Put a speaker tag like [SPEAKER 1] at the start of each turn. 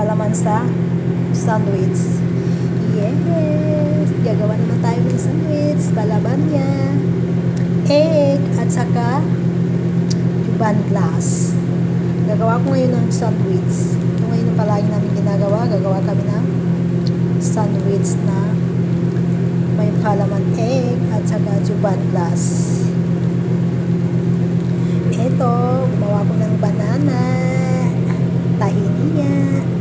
[SPEAKER 1] Laman sa sandwich. Yes! Gagawa naman tayo ng sandwich. Palaman niya. Egg at saka juban glass. Gagawa ko ngayon ng sandwich. Ito ngayon ang palagi namin ginagawa. Gagawa kami ng sandwich na may palaman egg at saka juban glass. Ito, gumawa ko ng banana. Tahiniya.